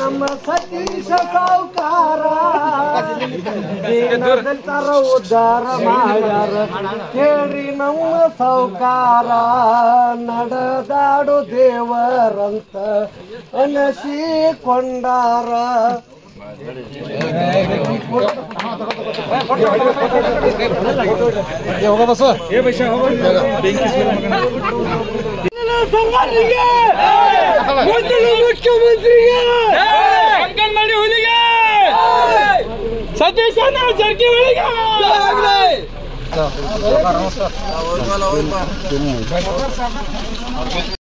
ನಮ್ಮ ಸತೀಶ ಸಾವುಕಾರ ದಲಿತರ ಉದ್ಧಾರ ಮಾಡ್ಯಾರ ಕೇಳ್ರಿ ನಮ್ಮ ಸಾವುಕಾರ ನಡೆದಾಡು ದೇವರಂತ ಅನಸಿಕೊಂಡಾರ ಮುಖ್ಯಮಂತ್ರಿಗೆ ಅಂಗನವಾಡಿ ಹುಲಿಗೆ ಸತೀಶ ಜಾರಕಿಹೊಳಿಗೆ